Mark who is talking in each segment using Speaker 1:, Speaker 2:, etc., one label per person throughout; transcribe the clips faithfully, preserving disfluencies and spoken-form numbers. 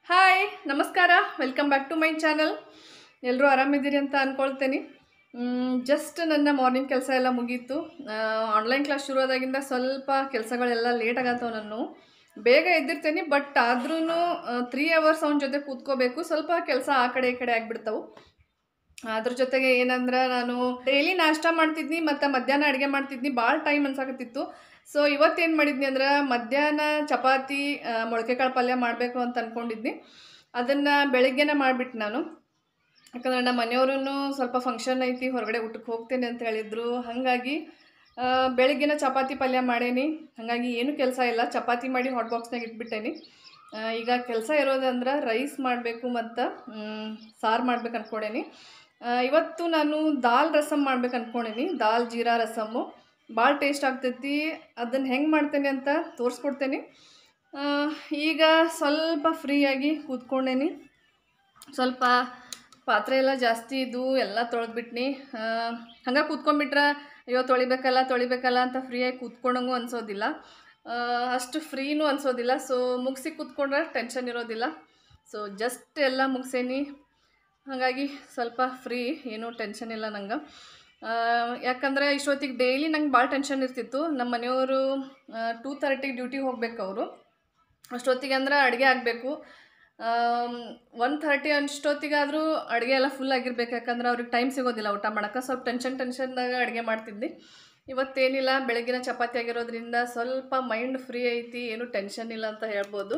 Speaker 1: Hi ನಮಸ್ಕಾರ welcome back to my channel. ಎಲ್ಲರೂ ಆರಾಮಿದ್ದೀರಿ ಅಂತ ಅಂದ್ಕೊಳ್ತೇನೆ. ಜಸ್ಟ್ ನನ್ನ ಮಾರ್ನಿಂಗ್ ಕೆಲಸ ಎಲ್ಲ ಮುಗೀತು. ಆನ್ಲೈನ್ ಕ್ಲಾಸ್ ಶುರುವಾದಾಗಿಂದ ಸ್ವಲ್ಪ ಕೆಲಸಗಳೆಲ್ಲ ಲೇಟ್ ಆಗತ್ತವ. ನಾನು ಬೇಗ ಎದ್ದಿರ್ತೇನೆ, ಬಟ್ ಆದ್ರೂ ತ್ರೀ ಅವರ್ಸ್ ಅವನ ಜೊತೆ ಕೂತ್ಕೋಬೇಕು. ಸ್ವಲ್ಪ ಕೆಲಸ ಆ ಕಡೆ ಈ ಕಡೆ ಆಗಿಬಿಡ್ತಾವೆ. ಅದ್ರ ಜೊತೆಗೆ ಏನಂದ್ರೆ ನಾನು ಡೈಲಿ ನಾಷ್ಟ ಮಾಡ್ತಿದ್ನಿ ಮತ್ತು ಮಧ್ಯಾಹ್ನ ಅಡುಗೆ ಮಾಡ್ತಿದ್ನಿ. ಭಾಳ ಟೈಮ್ ಅನ್ಸಾಕತ್ತಿತ್ತು. ಸೊ ಇವತ್ತೇನು ಮಾಡಿದ್ನಿ ಅಂದ್ರೆ ಮಧ್ಯಾಹ್ನ ಚಪಾತಿ ಮೊಳಕೆ ಕಾಳು ಪಲ್ಯ ಮಾಡಬೇಕು ಅಂತ ಅಂದ್ಕೊಂಡಿದ್ನಿ. ಅದನ್ನು ಬೆಳಿಗ್ಗೆನೇ ಮಾಡಿಬಿಟ್ಟು ನಾನು, ಯಾಕಂದ್ರೆ ನಮ್ಮ ಮನೆಯವ್ರೂ ಸ್ವಲ್ಪ ಫಂಕ್ಷನ್ ಐತಿ, ಹೊರಗಡೆ ಊಟಕ್ಕೆ ಹೋಗ್ತೇನೆ ಅಂತ ಹೇಳಿದರು. ಹಾಗಾಗಿ ಬೆಳಿಗ್ಗೆನ ಚಪಾತಿ ಪಲ್ಯ ಮಾಡೇನಿ. ಹಾಗಾಗಿ ಏನೂ ಕೆಲಸ ಇಲ್ಲ, ಚಪಾತಿ ಮಾಡಿ ಹಾಟ್ ಬಾಕ್ಸ್ನಾಗ ಇಟ್ಬಿಟ್ಟೇನಿ. ಈಗ ಕೆಲಸ ಇರೋದಂದ್ರೆ ರೈಸ್ ಮಾಡಬೇಕು ಮತ್ತು ಸಾರು ಮಾಡ್ಬೇಕು ಅಂದ್ಕೊಂಡೇನಿ. ಇವತ್ತು ನಾನು ದಾಲ್ ರಸಮ್ ಮಾಡ್ಬೇಕು ಅಂದ್ಕೊಂಡೇನಿ. ದಾಲ್ ಜೀರಾ ರಸಮ್ಮು ಭಾಳ ಟೇಸ್ಟ್ ಆಗ್ತೈತಿ. ಅದನ್ನು ಹೆಂಗೆ ಮಾಡ್ತೇನೆ ಅಂತ ತೋರಿಸ್ಕೊಡ್ತೇನೆ. ಈಗ ಸ್ವಲ್ಪ ಫ್ರೀಯಾಗಿ ಕೂತ್ಕೊಂಡೇನಿ. ಸ್ವಲ್ಪ ಪಾತ್ರೆ ಎಲ್ಲ ಜಾಸ್ತಿ ಇದ್ದು ಎಲ್ಲ ತೊಳೆದ್ಬಿಟ್ನಿ. ಹಂಗೆ ಕೂತ್ಕೊಂಡ್ಬಿಟ್ರೆ ಅಯ್ಯೋ ತೊಳಿಬೇಕಲ್ಲ ತೊಳಿಬೇಕಲ್ಲ ಅಂತ ಫ್ರೀಯಾಗಿ ಕೂತ್ಕೊಂಡಂಗೂ ಅನ್ಸೋದಿಲ್ಲ, ಅಷ್ಟು ಫ್ರೀನೂ ಅನ್ಸೋದಿಲ್ಲ. ಸೊ ಮುಗಿಸಿ ಕೂತ್ಕೊಂಡ್ರೆ ಟೆನ್ಷನ್ ಇರೋದಿಲ್ಲ. ಸೊ ಜಸ್ಟ್ ಎಲ್ಲ ಮುಗಿಸೇನಿ. ಹಾಗಾಗಿ ಸ್ವಲ್ಪ ಫ್ರೀ, ಏನೂ ಟೆನ್ಷನ್ ಇಲ್ಲ ನಂಗೆ. ಯಾಕಂದರೆ ಇಷ್ಟೊತ್ತಿಗೆ ಡೈಲಿ ನಂಗೆ ಭಾಳ ಟೆನ್ಷನ್ ಇರ್ತಿತ್ತು. ನಮ್ಮ ಮನೆಯವರು ಟೂ ತರ್ಟಿಗೆ ಡ್ಯೂಟಿಗೆ ಹೋಗ್ಬೇಕು. ಅವರು ಅಷ್ಟೊತ್ತಿಗೆ ಅಂದ್ರೆ ಅಡುಗೆ ಆಗಬೇಕು. ಒನ್ ಥರ್ಟಿ ಅಷ್ಟೊತ್ತಿಗಾದರೂ ಅಡುಗೆ ಎಲ್ಲ ಫುಲ್ ಆಗಿರ್ಬೇಕು, ಯಾಕಂದ್ರೆ ಅವ್ರಿಗೆ ಟೈಮ್ ಸಿಗೋದಿಲ್ಲ ಊಟ ಮಾಡೋಕ್ಕೆ. ಸ್ವಲ್ಪ ಟೆನ್ಷನ್ ಟೆನ್ಷನ್ದಾಗ ಅಡುಗೆ ಮಾಡ್ತಿದ್ದೆ. ಇವತ್ತೇನಿಲ್ಲ, ಬೆಳಗಿನ ಚಪಾತಿ ಆಗಿರೋದ್ರಿಂದ ಸ್ವಲ್ಪ ಮೈಂಡ್ ಫ್ರೀ ಐತಿ, ಏನೂ ಟೆನ್ಷನ್ ಇಲ್ಲ ಅಂತ ಹೇಳ್ಬೋದು.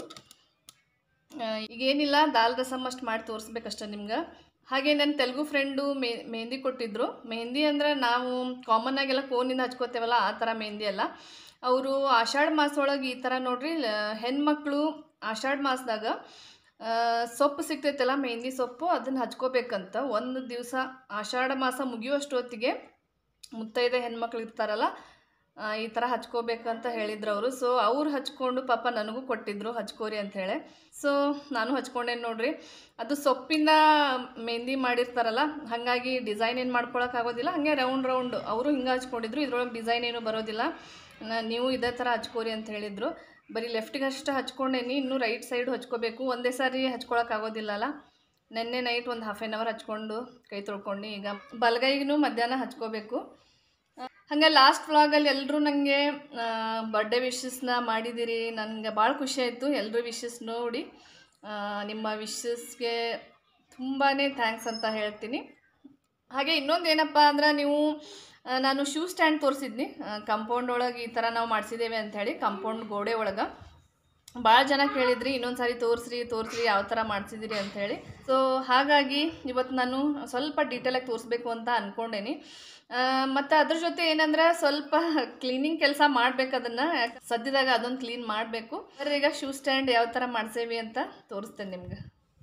Speaker 1: ಈಗೇನಿಲ್ಲ, ದಾಲ್ ರಸಮ್ ಅಷ್ಟು ಮಾಡಿ ತೋರಿಸ್ಬೇಕಷ್ಟೆ ನಿಮ್ಗೆ. ಹಾಗೆ ನನ್ನ ತೆಲುಗು ಫ್ರೆಂಡು ಮೆ ಮೆಹಂದಿ ಕೊಟ್ಟಿದ್ದರು. ಮೆಹಂದಿ ಅಂದರೆ ನಾವು ಕಾಮನ್ನಾಗೆಲ್ಲ ಫೋನಿಂದ ಹಚ್ಕೋತೇವಲ್ಲ, ಆ ಥರ ಮೆಹಂದಿ ಅಲ್ಲ. ಅವರು ಆಷಾಢ ಮಾಸದೊಳಗೆ ಈ ಥರ ನೋಡ್ರಿ, ಹೆಣ್ಮಕ್ಳು ಆಷಾಢ ಮಾಸದಾಗ ಸೊಪ್ಪು ಸಿಗ್ತೈತಲ್ಲ, ಮೆಹಂದಿ ಸೊಪ್ಪು, ಅದನ್ನು ಹಚ್ಕೋಬೇಕಂತ. ಒಂದು ದಿವಸ ಆಷಾಢ ಮಾಸ ಮುಗಿಯುವಷ್ಟೊತ್ತಿಗೆ ಮುತ್ತೈದೆ ಹೆಣ್ಮಕ್ಳು ಇರ್ತಾರಲ್ಲ, ಈ ಥರ ಹಚ್ಕೋಬೇಕಂತ ಹೇಳಿದ್ರು ಅವರು. ಸೊ ಅವ್ರು ಹಚ್ಕೊಂಡು ಪಾಪ ನನಗೂ ಕೊಟ್ಟಿದ್ರು, ಹಚ್ಕೋರಿ ಅಂಥೇಳಿ. ಸೊ ನಾನು ಹಚ್ಕೊಂಡೇನು ನೋಡ್ರಿ. ಅದು ಸೊಪ್ಪಿಂದ ಮೆಹಂದಿ ಮಾಡಿರ್ತಾರಲ್ಲ, ಹಾಗಾಗಿ ಡಿಸೈನ್ ಏನು ಮಾಡ್ಕೊಳಕ್ಕಾಗೋದಿಲ್ಲ. ಹಾಗೆ ರೌಂಡ್ ರೌಂಡ್ ಅವರು ಹಿಂಗೆ ಹಚ್ಕೊಂಡಿದ್ರು. ಇದ್ರೊಳಗೆ ಡಿಸೈನ್ ಏನು ಬರೋದಿಲ್ಲ, ನೀವು ಇದೇ ಥರ ಹಚ್ಕೋರಿ ಅಂತ ಹೇಳಿದರು. ಬರೀ ಲೆಫ್ಟಿಗೆ ಅಷ್ಟು ಹಚ್ಕೊಂಡೇನಿ, ಇನ್ನೂ ರೈಟ್ ಸೈಡು ಹಚ್ಕೋಬೇಕು. ಒಂದೇ ಸಾರಿ ಹಚ್ಕೊಳಕ್ಕಾಗೋದಿಲ್ಲಲ್ಲ. ನೆನ್ನೆ ನೈಟ್ ಒಂದು ಹಾಫ್ ಆನ್ ಅವರ್ ಹಚ್ಕೊಂಡು ಕೈ ತೊಳ್ಕೊಂಡು ಈಗ ಬಲಗೈಗೂ ಮಧ್ಯಾಹ್ನ ಹಚ್ಕೋಬೇಕು. ಹಾಗೆ ಲಾಸ್ಟ್ ವ್ಲಾಗಲ್ಲಿ ಎಲ್ಲರೂ ನನಗೆ ಬರ್ಡೇ ವಿಶಸ್ನ ಮಾಡಿದ್ದೀರಿ. ನನಗೆ ಭಾಳ ಖುಷಿ ಆಯಿತು. ಎಲ್ಲರೂ ವಿಶಸ್ ನೋಡಿ, ನಿಮ್ಮ ವಿಶಸ್ಗೆ ತುಂಬಾ ಥ್ಯಾಂಕ್ಸ್ ಅಂತ ಹೇಳ್ತೀನಿ. ಹಾಗೆ ಇನ್ನೊಂದು ಏನಪ್ಪ ಅಂದ್ರೆ, ನೀವು ನಾನು ಶೂ ಸ್ಟ್ಯಾಂಡ್ ತೋರಿಸಿದ್ನಿ ಕಾಂಪೌಂಡ್ ಒಳಗೆ ಈ ಥರ ನಾವು ಮಾಡಿಸಿದ್ದೇವೆ ಅಂಥೇಳಿ. ಕಾಂಪೌಂಡ್ ಗೋಡೆ ಒಳಗೆ ಭಾಳ ಜನ ಕೇಳಿದ್ರಿ, ಇನ್ನೊಂದು ಸಾರಿ ತೋರಿಸ್ರಿ ತೋರಿಸ್ರಿ ಯಾವ ಥರ ಮಾಡಿಸಿದಿರಿ ಅಂಥೇಳಿ. ಸೊ ಹಾಗಾಗಿ ಇವತ್ತು ನಾನು ಸ್ವಲ್ಪ ಡೀಟೇಲಾಗಿ ತೋರಿಸ್ಬೇಕು ಅಂತ ಅಂದ್ಕೊಂಡೇನಿ. ಮತ್ತು ಅದ್ರ ಜೊತೆ ಏನಂದ್ರೆ ಸ್ವಲ್ಪ ಕ್ಲೀನಿಂಗ್ ಕೆಲಸ ಮಾಡಬೇಕು. ಅದನ್ನು ಸದ್ಯದಾಗ ಅದೊಂದು ಕ್ಲೀನ್ ಮಾಡಬೇಕು. ಆದರೆ ಈಗ ಶೂ ಸ್ಟ್ಯಾಂಡ್ ಯಾವ ಥರ ಮಾಡಿಸೇವಿ ಅಂತ ತೋರಿಸ್ತೇನೆ ನಿಮ್ಗೆ.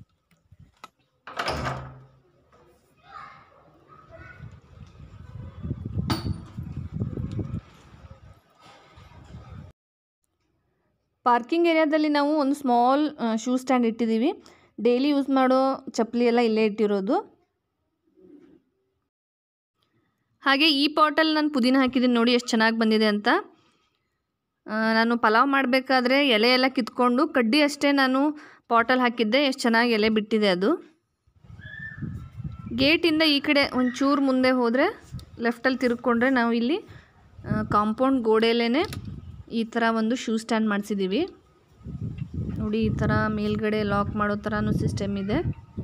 Speaker 1: ಪಾರ್ಕಿಂಗ್ ಏರಿಯಾದಲ್ಲಿ ನಾವು ಒಂದು ಸ್ಮಾಲ್ ಶೂ ಸ್ಟ್ಯಾಂಡ್ ಇಟ್ಟಿದ್ದೀವಿ. ಡೈಲಿ ಯೂಸ್ ಮಾಡೋ ಚಪ್ಪಲಿ ಎಲ್ಲ ಇಲ್ಲೇ ಇಟ್ಟಿರೋದು. ಹಾಗೆ ಈ ಪಾಟಲ್ಲಿ ನಾನು ಪುದೀನ ಹಾಕಿದ್ದೀನಿ ನೋಡಿ, ಎಷ್ಟು ಚೆನ್ನಾಗಿ ಬಂದಿದೆ ಅಂತ. ನಾನು ಪಲಾವ್ ಮಾಡಬೇಕಾದ್ರೆ ಎಲೆ ಎಲ್ಲ ಕಿತ್ಕೊಂಡು ಕಡ್ಡಿ ಅಷ್ಟೇ ನಾನು ಪಾಟಲ್ಲಿ ಹಾಕಿದ್ದೆ, ಎಷ್ಟು ಚೆನ್ನಾಗಿ ಎಲೆ ಬಿಟ್ಟಿದೆ ಅದು. ಗೇಟಿಂದ ಈ ಕಡೆ ಒಂಚೂರು ಮುಂದೆ ಹೋದರೆ, ಲೆಫ್ಟಲ್ಲಿ ತಿರುಗಿಕೊಂಡ್ರೆ ನಾವು ಇಲ್ಲಿ ಕಾಂಪೌಂಡ್ ಗೋಡೆಯಲ್ಲೇ ಈ ಥರ ಒಂದು ಶೂ ಸ್ಟ್ಯಾಂಡ್ ಮಾಡಿಸಿದ್ದೀವಿ ನೋಡಿ. ಈ ಥರ ಮೇಲ್ಗಡೆ ಲಾಕ್ ಮಾಡೋ ಥರನೂ ಸಿಸ್ಟಮ್ ಇದೆ.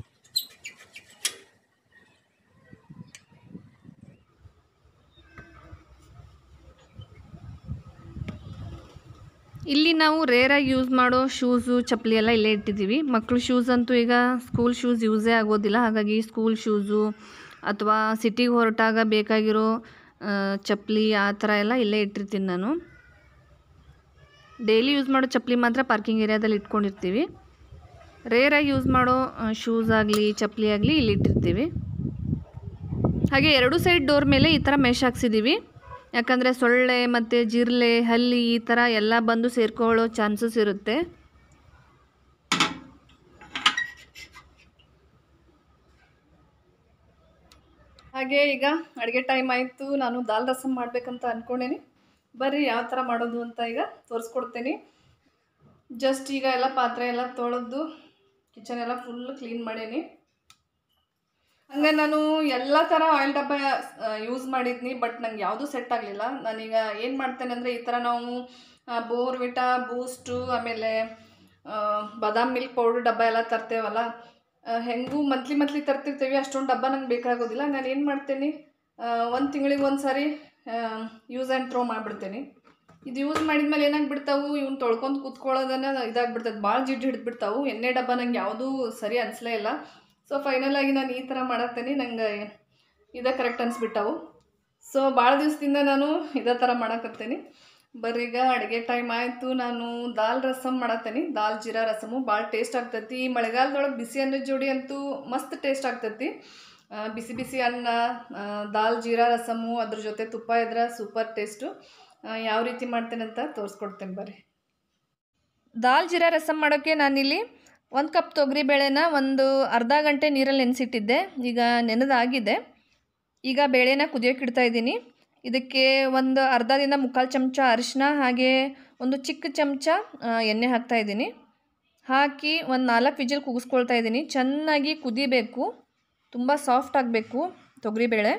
Speaker 1: ಇಲ್ಲಿ ನಾವು ರೇರಾಗಿ ಯೂಸ್ ಮಾಡೋ ಶೂಸು ಚಪ್ಪಲಿ ಎಲ್ಲ ಇಲ್ಲೇ ಇಟ್ಟಿದ್ದೀವಿ. ಮಕ್ಕಳು ಶೂಸ್ ಅಂತೂ ಈಗ ಸ್ಕೂಲ್ ಶೂಸ್ ಯೂಸೇ ಆಗೋದಿಲ್ಲ. ಹಾಗಾಗಿ ಸ್ಕೂಲ್ ಶೂಸು ಅಥವಾ ಸಿಟಿಗೆ ಹೊರಟಾಗ ಬೇಕಾಗಿರೋ ಚಪ್ಪಲಿ ಆ ಥರ ಎಲ್ಲ ಇಲ್ಲೇ ಇಟ್ಟಿರ್ತೀನಿ ನಾನು. ಡೈಲಿ ಯೂಸ್ ಮಾಡೋ ಚಪ್ಪಲಿ ಮಾತ್ರ ಪಾರ್ಕಿಂಗ್ ಏರಿಯಾದಲ್ಲಿ ಇಟ್ಕೊಂಡಿರ್ತೀವಿ. ರೇರಾಗಿ ಯೂಸ್ ಮಾಡೋ ಶೂಸ್ ಆಗಲಿ ಚಪ್ಪಲಿ ಆಗಲಿ ಇಲ್ಲಿ ಇಟ್ಟಿರ್ತೀವಿ. ಹಾಗೆ ಎರಡು ಸೈಡ್ ಡೋರ್ ಮೇಲೆ ಈ ಥರ ಮೆಶ್ ಹಾಕ್ಸಿದ್ದೀವಿ. ಯಾಕಂದರೆ ಸೊಳ್ಳೆ ಮತ್ತು ಜಿರ್ಲೆ ಹಲ್ಲಿ ಈ ಥರ ಎಲ್ಲ ಬಂದು ಸೇರ್ಕೊಳ್ಳೋ ಚಾನ್ಸಸ್ ಇರುತ್ತೆ. ಹಾಗೆ ಈಗ ಅಡುಗೆ ಟೈಮ್ ಆಯಿತು. ನಾನು ದಾಲ್ ರಸಮ್ ಮಾಡಬೇಕಂತ ಅಂದ್ಕೊಂಡೇನಿ. ಬರ್ರಿ ಯಾವ ಥರ ಮಾಡೋದು ಅಂತ ಈಗ ತೋರಿಸ್ಕೊಡ್ತೀನಿ. ಜಸ್ಟ್ ಈಗ ಎಲ್ಲ ಪಾತ್ರೆ ಎಲ್ಲ ತೊಳೆದು ಕಿಚನ್ ಎಲ್ಲ ಫುಲ್ ಕ್ಲೀನ್ ಮಾಡೇನಿ. ಹಂಗೆ ನಾನು ಎಲ್ಲ ಥರ ಆಯಿಲ್ ಡಬ್ಬ ಯೂಸ್ ಮಾಡಿದ್ನಿ, ಬಟ್ ನಂಗೆ ಯಾವುದೂ ಸೆಟ್ ಆಗಲಿಲ್ಲ. ನಾನೀಗ ಏನು ಮಾಡ್ತೇನೆ ಅಂದರೆ, ಈ ಥರ ನಾವು ಬೋರ್ವಿಟಾ, ಬೂಸ್ಟು, ಆಮೇಲೆ ಬಾದಾಮ್ ಮಿಲ್ಕ್ ಪೌಡ್ರ್ ಡಬ್ಬ ಎಲ್ಲ ತರ್ತೇವಲ್ಲ, ಹೆಂಗೂ ಮಂತ್ಲಿ ಮಂತ್ಲಿ ತರ್ತಿರ್ತೀವಿ, ಅಷ್ಟೊಂದು ಡಬ್ಬ ನಂಗೆ ಬೇಕಾಗೋದಿಲ್ಲ. ನಾನು ಏನು ಮಾಡ್ತೇನೆ, ಒಂದು ತಿಂಗಳಿಗೆ ಒಂದು ಸಾರಿ ಯೂಸ್ ಆ್ಯಂಡ್ ಥ್ರೋ ಮಾಡಿಬಿಡ್ತೇನೆ. ಇದು ಯೂಸ್ ಮಾಡಿದ್ಮೇಲೆ ಏನಾಗ್ಬಿಡ್ತಾವು, ಇವ್ನು ತೊಳ್ಕೊಂಡು ಕೂತ್ಕೊಳ್ಳೋದನ್ನ ಇದಾಗ್ಬಿಡ್ತದೆ, ಭಾಳ ಜಿಡ್ಡು ಹಿಡಿದ್ಬಿಡ್ತಾವು. ಎಣ್ಣೆ ಡಬ್ಬ ನಂಗೆ ಯಾವುದೂ ಸರಿ ಅನಿಸ್ಲೇ ಇಲ್ಲ. ಸೊ ಫೈನಲಾಗಿ ನಾನು ಈ ಥರ ಮಾಡತ್ತೇನೆ, ನಂಗೆ ಇದೇ ಕರೆಕ್ಟ್ ಅನಿಸ್ಬಿಟ್ಟವು. ಸೊ ಭಾಳ ದಿವಸದಿಂದ ನಾನು ಇದೇ ಥರ ಮಾಡಕತ್ತೇನೆ. ಬರ್ರಿ ಈಗ ಅಡುಗೆ ಟೈಮ್ ಆಯಿತು. ನಾನು ದಾಲ್ ರಸಮ್ ಮಾಡತ್ತೇನೆ, ದಾಲ್ ಜೀರಾ ರಸಮು ಭಾಳ ಟೇಸ್ಟ್ ಆಗ್ತೈತಿ. ಮಳೆಗಾಲದೊಳಗೆ ಬಿಸಿ ಅನ್ನದ ಜೋಡಿ ಅಂತೂ ಮಸ್ತ್ ಟೇಸ್ಟ್ ಆಗ್ತೈತಿ. ಬಿಸಿ ಬಿಸಿ ಅನ್ನ, ದಾಲ್ ಜೀರಾ ರಸಮು, ಅದ್ರ ಜೊತೆ ತುಪ್ಪ ಇದ್ರೆ ಸೂಪರ್ ಟೇಸ್ಟು. ಯಾವ ರೀತಿ ಮಾಡ್ತೇನೆ ಅಂತ ತೋರಿಸ್ಕೊಡ್ತೇನೆ ಬರ್ರಿ. ದಾಲ್ ಜೀರಾ ರಸಮ್ ಮಾಡೋಕ್ಕೆ ನಾನಿಲ್ಲಿ ಒಂದು ಕಪ್ ತೊಗರಿಬೇಳೆನ ಒಂದು ಅರ್ಧ ಗಂಟೆ ನೀರಲ್ಲಿ ನೆನೆಸಿಟ್ಟಿದ್ದೆ. ಈಗ ನೆನೆದಾಗಿದೆ. ಈಗ ಬೇಳೆನ ಕುದಿಯೋಕೆ ಇಡ್ತಾಯಿದ್ದೀನಿ. ಇದಕ್ಕೆ ಒಂದು ಅರ್ಧದಿಂದ ಮುಕ್ಕಾಲು ಚಮಚ ಅರಿಶಿನ, ಹಾಗೆ ಒಂದು ಚಿಕ್ಕ ಚಮಚ ಎಣ್ಣೆ ಹಾಕ್ತಾಯಿದ್ದೀನಿ. ಹಾಕಿ ಒಂದು ನಾಲ್ಕು ವಿಜಿಲ್ ಕೂಗಿಸ್ಕೊಳ್ತಾ ಇದ್ದೀನಿ. ಚೆನ್ನಾಗಿ ಕುದಿಬೇಕು, ತುಂಬ ಸಾಫ್ಟ್ ಆಗಬೇಕು ತೊಗರಿಬೇಳೆ.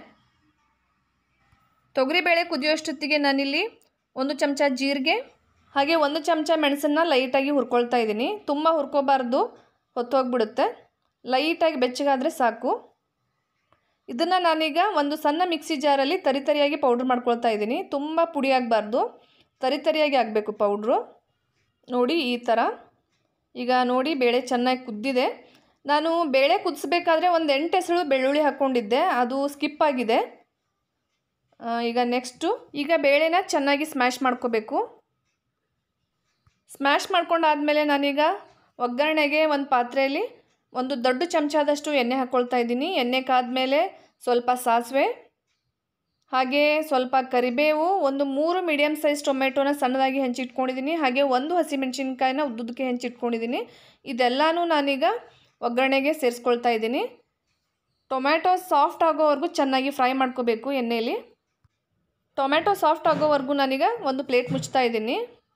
Speaker 1: ತೊಗರಿಬೇಳೆ ಕುದಿಯೋಷ್ಟೊತ್ತಿಗೆ ನಾನಿಲ್ಲಿ ಒಂದು ಚಮಚ ಜೀರಿಗೆ ಹಾಗೆ ಒಂದು ಚಮಚ ಮೆಣಸನ್ನು ಲೈಟಾಗಿ ಹುರ್ಕೊಳ್ತಾ ಇದ್ದೀನಿ. ತುಂಬ ಹುರ್ಕೋಬಾರ್ದು, ಹೊತ್ತೋಗ್ಬಿಡುತ್ತೆ. ಲೈಟಾಗಿ ಬೆಚ್ಚಗಾದರೆ ಸಾಕು. ಇದನ್ನು ನಾನೀಗ ಒಂದು ಸಣ್ಣ ಮಿಕ್ಸಿ ಜಾರಲ್ಲಿ ತರಿತರಿಯಾಗಿ ಪೌಡ್ರ್ ಮಾಡ್ಕೊಳ್ತಾ ಇದ್ದೀನಿ. ತುಂಬ ಪುಡಿ ಆಗಬಾರ್ದು, ತರಿತರಿಯಾಗಿ ಆಗಬೇಕು ಪೌಡ್ರು. ನೋಡಿ ಈ ಥರ. ಈಗ ನೋಡಿ ಬೇಳೆ ಚೆನ್ನಾಗಿ ಕುದ್ದಿದೆ. ನಾನು ಬೇಳೆ ಕುದಿಸ್ಬೇಕಾದ್ರೆ ಒಂದು ಎಂಟು ಎಸಳು ಬೆಳ್ಳುಳ್ಳಿ ಹಾಕ್ಕೊಂಡಿದ್ದೆ, ಅದು ಸ್ಕಿಪ್ ಆಗಿದೆ. ಈಗ ನೆಕ್ಸ್ಟು ಈಗ ಬೇಳೆನ ಚೆನ್ನಾಗಿ ಸ್ಮ್ಯಾಶ್ ಮಾಡ್ಕೋಬೇಕು. ಸ್ಮ್ಯಾಶ್ ಮಾಡ್ಕೊಂಡಾದಮೇಲೆ ನಾನೀಗ ಒಗ್ಗರಣೆಗೆ ಒಂದು ಪಾತ್ರೆಯಲ್ಲಿ ಒಂದು ದೊಡ್ಡ ಚಮಚದಷ್ಟು ಎಣ್ಣೆ ಹಾಕ್ಕೊಳ್ತಾ ಇದ್ದೀನಿ. ಎಣ್ಣೆ ಕಾದ್ಮೇಲೆ ಸ್ವಲ್ಪ ಸಾಸಿವೆ, ಹಾಗೆ ಸ್ವಲ್ಪ ಕರಿಬೇವು, ಒಂದು ಮೂರು ಮೀಡಿಯಮ್ ಸೈಜ್ ಟೊಮೆಟೊನ ಸಣ್ಣದಾಗಿ ಹೆಂಚಿಟ್ಕೊಂಡಿದ್ದೀನಿ, ಹಾಗೆ ಒಂದು ಹಸಿಮೆಣಸಿನ್ಕಾಯಿನ ಉದ್ದುದಕ್ಕೆ ಹೆಂಚಿಟ್ಕೊಂಡಿದ್ದೀನಿ. ಇದೆಲ್ಲನೂ ನಾನೀಗ ಒಗ್ಗರಣೆಗೆ ಸೇರಿಸ್ಕೊಳ್ತಾ ಇದ್ದೀನಿ. ಟೊಮ್ಯಾಟೊ ಸಾಫ್ಟ್ ಆಗೋವರೆಗೂ ಚೆನ್ನಾಗಿ ಫ್ರೈ ಮಾಡ್ಕೋಬೇಕು ಎಣ್ಣೆಯಲ್ಲಿ. ಟೊಮ್ಯಾಟೊ ಸಾಫ್ಟ್ ಆಗೋವರೆಗೂ ನಾನೀಗ ಒಂದು ಪ್ಲೇಟ್ ಮುಚ್ತಾ ಇದ್ದೀನಿ.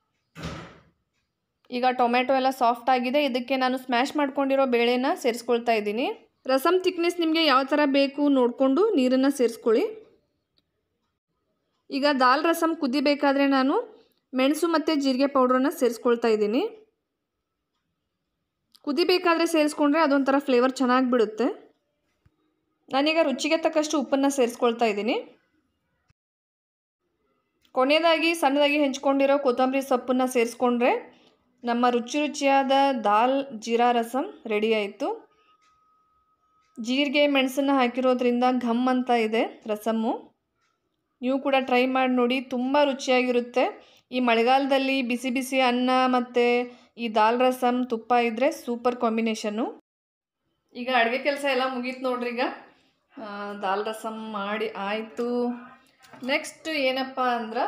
Speaker 1: ಈಗ ಟೊಮೆಟೊ ಎಲ್ಲ ಸಾಫ್ಟ್ ಆಗಿದೆ. ಇದಕ್ಕೆ ನಾನು ಸ್ಮ್ಯಾಶ್ ಮಾಡ್ಕೊಂಡಿರೋ ಬೇಳೆನ ಸೇರಿಸ್ಕೊಳ್ತಾ ಇದ್ದೀನಿ. ರಸಮ್ ಥಿಕ್ನೆಸ್ ನಿಮಗೆ ಯಾವ ಥರ ಬೇಕು ನೋಡಿಕೊಂಡು ನೀರನ್ನು ಸೇರಿಸ್ಕೊಳ್ಳಿ. ಈಗ ದಾಲ್ ರಸಮ್ ಕುದಿಬೇಕಾದ್ರೆ ನಾನು ಮೆಣಸು ಮತ್ತು ಜೀರಿಗೆ ಪೌಡ್ರನ್ನು ಸೇರಿಸ್ಕೊಳ್ತಾ ಇದ್ದೀನಿ. ಕುದಿಬೇಕಾದ್ರೆ ಸೇರಿಸ್ಕೊಂಡ್ರೆ ಅದೊಂಥರ ಫ್ಲೇವರ್ ಚೆನ್ನಾಗಿ ಬಿಡುತ್ತೆ. ನಾನೀಗ ರುಚಿಗೆ ತಕ್ಕಷ್ಟು ಉಪ್ಪನ್ನು ಸೇರಿಸ್ಕೊಳ್ತಾ ಇದ್ದೀನಿ. ಕೊನೆಯದಾಗಿ ಸಣ್ಣದಾಗಿ ಹೆಂಚ್ಕೊಂಡಿರೋ ಕೊತ್ತಂಬರಿ ಸೊಪ್ಪನ್ನು ಸೇರಿಸ್ಕೊಂಡ್ರೆ ನಮ್ಮ ರುಚಿ ರುಚಿಯಾದ ದಾಲ್ ಜೀರಾ ರಸಮ್ ರೆಡಿ ಆಯಿತು. ಜೀರಿಗೆ ಮೆಣಸನ್ನು ಹಾಕಿರೋದ್ರಿಂದ ಘಮ್ ಅಂತ ಇದೆ ರಸಮ್ಮು. ನೀವು ಕೂಡ ಟ್ರೈ ಮಾಡಿ ನೋಡಿ, ತುಂಬ ರುಚಿಯಾಗಿರುತ್ತೆ. ಈ ಮಳೆಗಾಲದಲ್ಲಿ ಬಿಸಿ ಬಿಸಿ ಅನ್ನ ಮತ್ತು ಈ ದಾಲ್ ರಸಮ್ ತುಪ್ಪ ಇದ್ದರೆ ಸೂಪರ್ ಕಾಂಬಿನೇಷನ್ನು. ಈಗ ಅಡುಗೆ ಕೆಲಸ ಎಲ್ಲ ಮುಗೀತು ನೋಡ್ರಿ. ಈಗ ದಾಲ್ ರಸಮ್ ಮಾಡಿ ಆಯಿತು. ನೆಕ್ಸ್ಟ್ ಏನಪ್ಪ ಅಂದ್ರೆ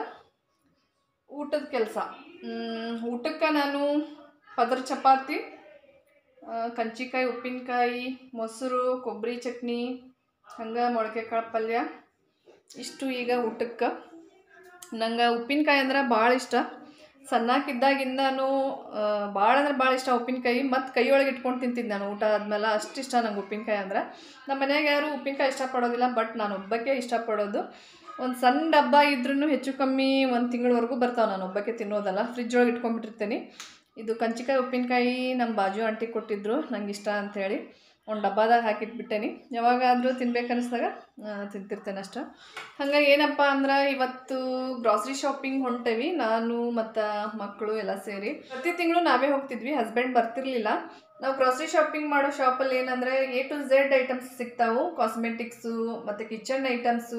Speaker 1: ಊಟದ ಕೆಲಸ. ಊಟಕ್ಕೆ ನಾನು ಪದರ್ ಚಪಾತಿ, ಕಂಚಿಕಾಯಿ, ಉಪ್ಪಿನಕಾಯಿ, ಮೊಸರು, ಕೊಬ್ಬರಿ ಚಟ್ನಿ, ಹಂಗೆ ಮೊಳಕೆ ಕಾಳು ಪಲ್ಯ, ಇಷ್ಟು ಈಗ ಊಟಕ್ಕೆ. ನಂಗೆ ಉಪ್ಪಿನಕಾಯಿ ಅಂದ್ರೆ ಭಾಳ ಇಷ್ಟ. ಸಣ್ಣಕ್ಕಿದ್ದಾಗಿಂದನೂ ಭಾಳ ಅಂದ್ರೆ ಭಾಳ ಇಷ್ಟ ಉಪ್ಪಿನಕಾಯಿ. ಮತ್ತು ಕೈಯೊಳಗೆ ಇಟ್ಕೊಂಡು ತಿಂತಿದ್ದೆ ನಾನು ಊಟ ಆದಮೇಲೆ, ಅಷ್ಟು ಇಷ್ಟ ನಂಗೆ ಉಪ್ಪಿನಕಾಯಿ ಅಂದ್ರೆ. ನಮ್ಮ ಮನ್ಯಾಗ ಯಾರು ಉಪ್ಪಿನಕಾಯಿ ಇಷ್ಟಪಡೋದಿಲ್ಲ, ಬಟ್ ನಾನು ಒಬ್ಬಕ್ಕೆ ಇಷ್ಟಪಡೋದು. ಒಂದು ಸಣ್ಣ ಡಬ್ಬ ಇದ್ರೂ ಹೆಚ್ಚು ಕಮ್ಮಿ ಒಂದು ತಿಂಗಳವರೆಗೂ ಬರ್ತಾವೆ, ನಾನು ಒಬ್ಬಕ್ಕೆ ತಿನ್ನೋದಲ್ಲ, ಫ್ರಿಜ್ ಒಳಗೆ ಇಟ್ಕೊಂಡ್ಬಿಟ್ಟಿರ್ತೀನಿ. ಇದು ಕಂಚಿಕಾಯಿ ಉಪ್ಪಿನಕಾಯಿ ನಮ್ಮ ಬಾಜು ಆಂಟಿ ಕೊಟ್ಟಿದ್ದರು, ನಂಗೆ ಇಷ್ಟ ಅಂಥೇಳಿ ಒಂದು ಡಬ್ಬದಾಗ ಹಾಕಿಟ್ಬಿಟ್ಟೇನಿ. ಯಾವಾಗಾದರೂ ತಿನ್ಬೇಕನ್ನಿಸ್ದಾಗ ತಿಂತಿರ್ತೇನೆ ಅಷ್ಟೆ. ಹಾಗಾಗಿ ಏನಪ್ಪ ಅಂದ್ರೆ ಇವತ್ತು ಗ್ರಾಸರಿ ಶಾಪಿಂಗ್ ಹೊಂಟೇವಿ, ನಾನು ಮತ್ತು ಮಕ್ಕಳು ಎಲ್ಲ ಸೇರಿ. ಪ್ರತಿ ತಿಂಗಳು ನಾವೇ ಹೋಗ್ತಿದ್ವಿ, ಹಸ್ಬೆಂಡ್ ಬರ್ತಿರ್ಲಿಲ್ಲ. ನಾವು ಗ್ರಾಸರಿ ಶಾಪಿಂಗ್ ಮಾಡೋ ಶಾಪಲ್ಲಿ ಏನಂದರೆ ಎ ಟು ಝೆಡ್ ಐಟಮ್ಸ್ ಸಿಗ್ತಾವೆ. ಕಾಸ್ಮೆಟಿಕ್ಸು ಮತ್ತು ಕಿಚನ್ ಐಟಮ್ಸು,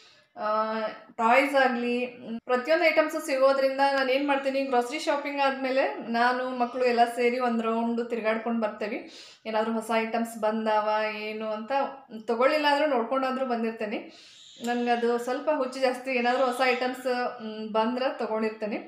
Speaker 1: ಟಾಯ್ಸ್ ಆಗಲಿ, ಪ್ರತಿಯೊಂದು ಐಟಮ್ಸು ಸಿಗೋದ್ರಿಂದ ನಾನು ಏನು ಮಾಡ್ತೀನಿ, ಗ್ರಾಸರಿ ಶಾಪಿಂಗ್ ಆದಮೇಲೆ ನಾನು ಮಕ್ಕಳು ಎಲ್ಲ ಸೇರಿ ಒಂದು ರೌಂಡು ತಿರುಗಾಡ್ಕೊಂಡು ಬರ್ತೇವೆ. ಏನಾದರೂ ಹೊಸ ಐಟಮ್ಸ್ ಬಂದಾವ ಏನು ಅಂತ ತೊಗೊಳ್ಳಿಲ್ಲ ಆದರೂ ನೋಡ್ಕೊಂಡಾದರೂ ಬಂದಿರ್ತೇನೆ. ನನಗೆ ಅದು ಸ್ವಲ್ಪ ಹುಚ್ಚು ಜಾಸ್ತಿ. ಏನಾದರೂ ಹೊಸ ಐಟಮ್ಸ್ ಬಂದ್ರೆ ತೊಗೊಂಡಿರ್ತೇನೆ.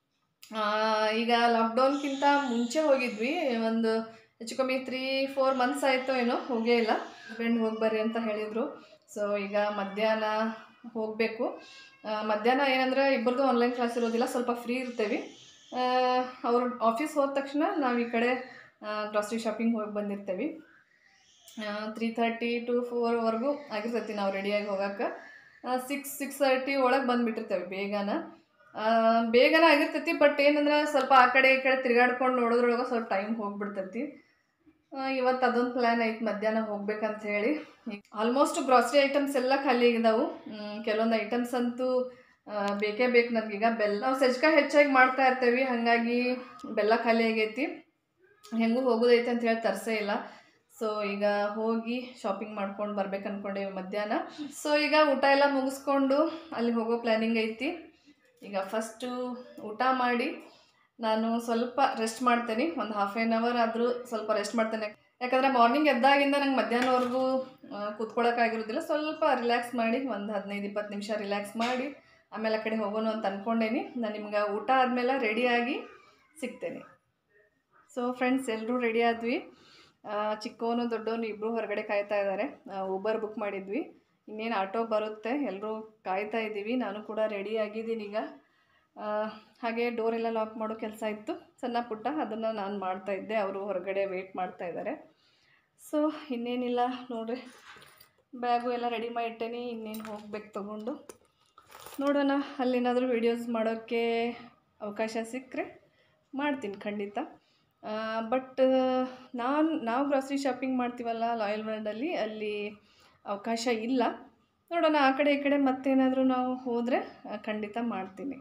Speaker 1: ಈಗ ಲಾಕ್ಡೌನ್ಗಿಂತ ಮುಂಚೆ ಹೋಗಿದ್ವಿ, ಒಂದು ಹೆಚ್ಚು ಕಮ್ಮಿ ತ್ರೀ ಫೋರ್ ಮಂತ್ಸ್ ಆಯಿತು ಏನೋ ಹೋಗೇ ಇಲ್ಲ. ಹಸ್ಬೆಂಡ್ ಹೋಗಿ ಬರ್ರಿ ಅಂತ ಹೇಳಿದರು. ಸೊ ಈಗ ಮಧ್ಯಾಹ್ನ ಹೋಗಬೇಕು. ಮಧ್ಯಾಹ್ನ ಏನಂದರೆ ಇಬ್ಬರದು ಆನ್ಲೈನ್ ಕ್ಲಾಸ್ ಇರೋದಿಲ್ಲ, ಸ್ವಲ್ಪ ಫ್ರೀ ಇರ್ತೇವೆ. ಅವ್ರು ಆಫೀಸ್ ಹೋದ ತಕ್ಷಣ ನಾವು ಈ ಕಡೆ ಗ್ರಾಸರಿ ಶಾಪಿಂಗ್ ಹೋಗಿ ಬಂದಿರ್ತೇವೆ. ತ್ರೀ ಥರ್ಟಿ ಟು ಫೋರ್ವರೆಗೂ ಆಗಿರ್ತೈತಿ ನಾವು ರೆಡಿಯಾಗಿ ಹೋಗೋಕೆ. ಸಿಕ್ಸ್ ಸಿಕ್ಸ್ ತರ್ಟಿ ಒಳಗೆ ಬಂದುಬಿಟ್ಟಿರ್ತೇವೆ. ಬೇಗನ ಬೇಗನ ಆಗಿರ್ತೈತಿ. ಬಟ್ ಏನಂದ್ರೆ ಸ್ವಲ್ಪ ಆ ಕಡೆ ಈ ಕಡೆ ತಿರುಗಾಡ್ಕೊಂಡು ನೋಡೋದ್ರೊಳಗೆ ಸ್ವಲ್ಪ ಟೈಮ್ ಹೋಗಿಬಿಡ್ತೈತಿ. ಇವತ್ತು ಅದೊಂದು ಪ್ಲ್ಯಾನ್ ಐತೆ ಮಧ್ಯಾಹ್ನ ಹೋಗ್ಬೇಕಂತ ಹೇಳಿ. ಆಲ್ಮೋಸ್ಟ್ ಗ್ರಾಸರಿ ಐಟಮ್ಸ್ ಎಲ್ಲ ಖಾಲಿ ಆಗಿದಾವೆ. ಕೆಲವೊಂದು ಐಟಮ್ಸ್ ಅಂತೂ ಬೇಕೇ ಬೇಕು ನನಗೀಗ. ಬೆಲ್ಲ ನಾವು ಸಜ್ಜಿಕಾಯಿ ಹೆಚ್ಚಾಗಿ ಮಾಡ್ತಾ ಇರ್ತೇವೆ, ಹಾಗಾಗಿ ಬೆಲ್ಲ ಖಾಲಿ ಆಗೈತಿ. ಹೆಂಗೂ ಹೋಗೋದೈತೆ ಅಂತ ಹೇಳಿ ತರಿಸೇ ಇಲ್ಲ. ಸೊ ಈಗ ಹೋಗಿ ಶಾಪಿಂಗ್ ಮಾಡ್ಕೊಂಡು ಬರ್ಬೇಕು ಅಂದ್ಕೊಂಡೇವಿ ಮಧ್ಯಾಹ್ನ. ಸೊ ಈಗ ಊಟ ಎಲ್ಲ ಮುಗಿಸ್ಕೊಂಡು ಅಲ್ಲಿ ಹೋಗೋ ಪ್ಲ್ಯಾನಿಂಗ್ ಐತಿ. ಈಗ ಫಸ್ಟು ಊಟ ಮಾಡಿ ನಾನು ಸ್ವಲ್ಪ ರೆಸ್ಟ್ ಮಾಡ್ತೇನೆ. ಒಂದು ಹಾಫ್ ಆ್ಯನ್ ಅವರ್ ಆದರೂ ಸ್ವಲ್ಪ ರೆಸ್ಟ್ ಮಾಡ್ತೇನೆ. ಯಾಕಂದರೆ ಮಾರ್ನಿಂಗ್ ಎದ್ದಾಗಿಂದ ನಂಗೆ ಮಧ್ಯಾಹ್ನವರೆಗೂ ಕೂತ್ಕೊಳ್ಳೋಕ್ಕಾಗಿರೋದಿಲ್ಲ. ಸ್ವಲ್ಪ ರಿಲ್ಯಾಕ್ಸ್ ಮಾಡಿ ಒಂದು ಹದಿನೈದು ಇಪ್ಪತ್ತು ನಿಮಿಷ ರಿಲ್ಯಾಕ್ಸ್ ಮಾಡಿ ಆಮೇಲೆ ಆ ಕಡೆ ಹೋಗೋಣ ಅಂತ ಅಂದ್ಕೊಂಡೇನಿ. ನಾನು ನಿಮ್ಗೆ ಊಟ ಆದಮೇಲೆ ರೆಡಿಯಾಗಿ ಸಿಗ್ತೇನೆ. ಸೊ ಫ್ರೆಂಡ್ಸ್, ಎಲ್ಲರೂ ರೆಡಿ ಆದ್ವಿ. ಚಿಕ್ಕವನು ದೊಡ್ಡವನು ಇಬ್ಬರು ಹೊರಗಡೆ ಕಾಯ್ತಾ ಇದ್ದಾರೆ. ಊಬರ್ ಬುಕ್ ಮಾಡಿದ್ವಿ, ಇನ್ನೇನು ಆಟೋ ಬರುತ್ತೆ. ಎಲ್ಲರೂ ಕಾಯ್ತಾ ಇದ್ದೀವಿ. ನಾನು ಕೂಡ ರೆಡಿ ಆಗಿದ್ದೀನಿ ಈಗ. ಹಾಗೆ ಡೋರೆಲ್ಲ ಲಾಕ್ ಮಾಡೋ ಕೆಲಸ ಇತ್ತು ಸಣ್ಣ ಪುಟ್ಟ, ಅದನ್ನು ನಾನು ಮಾಡ್ತಾಯಿದ್ದೆ. ಅವರು ಹೊರಗಡೆ ವೆಯ್ಟ್ ಮಾಡ್ತಾ ಇದ್ದಾರೆ. ಸೊ ಇನ್ನೇನಿಲ್ಲ ನೋಡ್ರಿ, ಬ್ಯಾಗು ಎಲ್ಲ ರೆಡಿ ಮಾಡಿಟ್ಟೇನಿ. ಇನ್ನೇನು ಹೋಗ್ಬೇಕು ತೊಗೊಂಡು ನೋಡೋಣ. ಅಲ್ಲೇನಾದರೂ ವೀಡಿಯೋಸ್ ಮಾಡೋಕ್ಕೆ ಅವಕಾಶ ಸಿಕ್ಕರೆ ಮಾಡ್ತೀನಿ ಖಂಡಿತ. ಬಟ್ ನಾನು ನಾವು ಗ್ರಾಸರಿ ಶಾಪಿಂಗ್ ಮಾಡ್ತೀವಲ್ಲ ಲಾಯಲ್ ವರ್ಲ್ಡಲ್ಲಿ, ಅಲ್ಲಿ ಅವಕಾಶ ಇಲ್ಲ. ನೋಡೋಣ, ಆ ಕಡೆ ಈ ಕಡೆ ಮತ್ತೇನಾದರೂ ನಾವು ಹೋದರೆ ಖಂಡಿತ ಮಾಡ್ತೀನಿ.